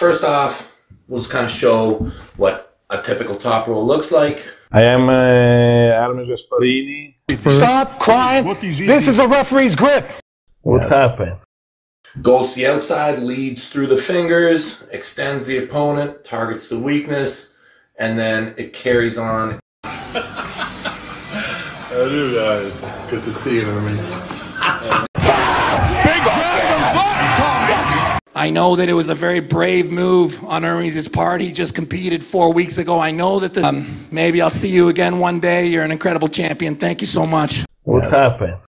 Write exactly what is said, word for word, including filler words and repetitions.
First off, we'll just kind of show what a typical top roll looks like. I am uh, Ermes Gasparini. Stop crying. This is a referee's grip. What yeah. happened? Goes to the outside, leads through the fingers, extends the opponent, targets the weakness, and then it carries on. How do guys? Good to see you, Ermes. I know that it was a very brave move on Ermes' part. He just competed four weeks ago. I know that the, um, maybe I'll see you again one day. You're an incredible champion. Thank you so much. What happened?